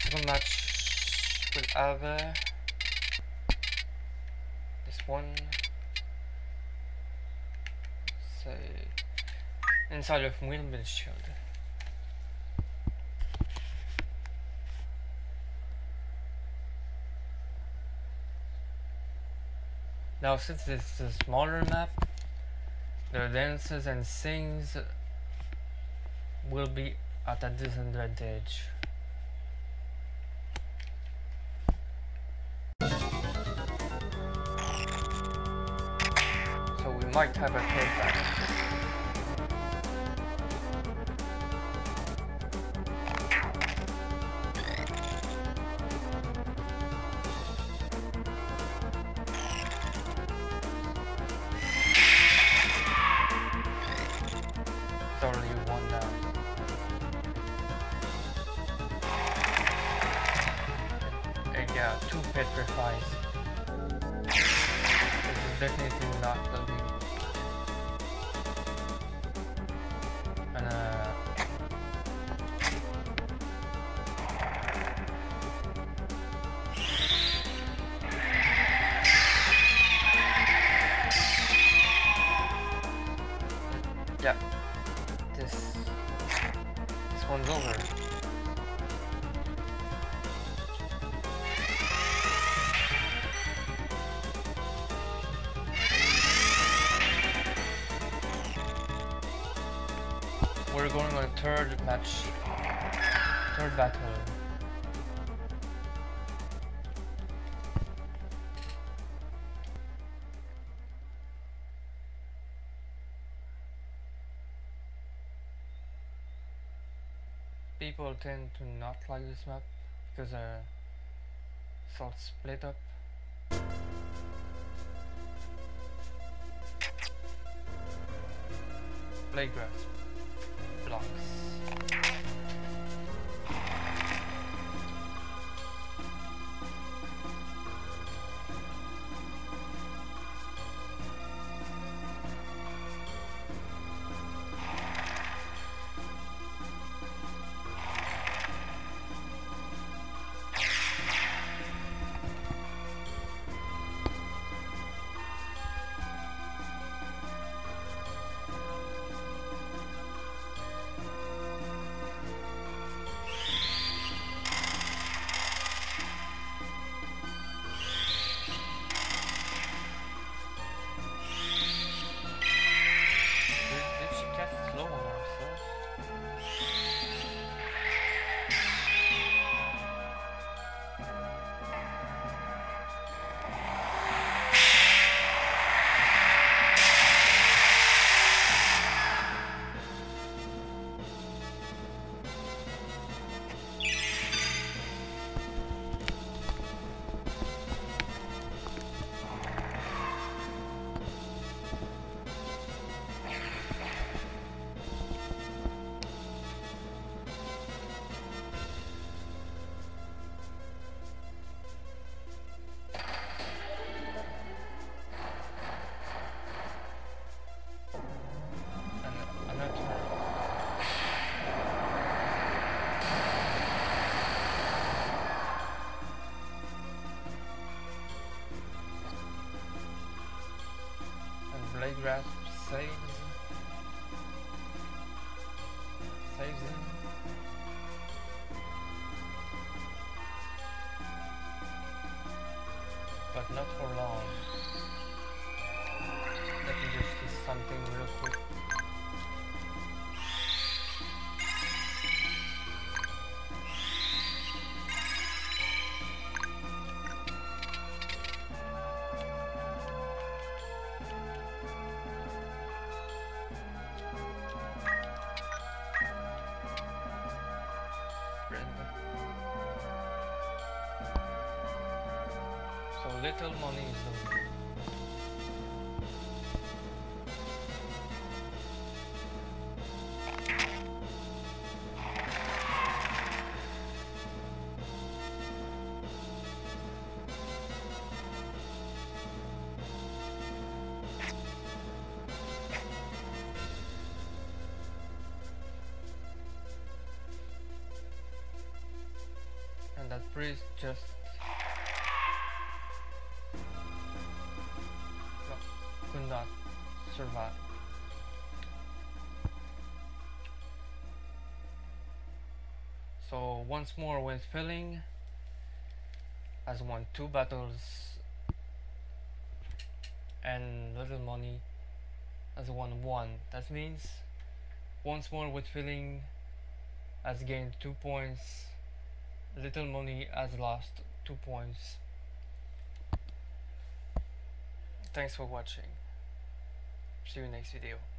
Second match will have this one. Say inside of windmill shield. Now, since this is a smaller map, the dances and sings will be at a disadvantage. So we might have a third battle. Only one down. And yeah, 2 petrifies. This is definitely not loading. And yeah. This one's over. We're going on a third battle. People tend to not like this map because it's all split up. Blade grasp blocks. Blade grasp saves him. But not for long. Let me just see something real quick. So little money is the that priest just no, could not survive. So once more with filling, has won 2 battles, and Little Money has won 1. That means once more with filling has gained 2 points, Little Money has lost 2 points. Thanks for watching. See you next video.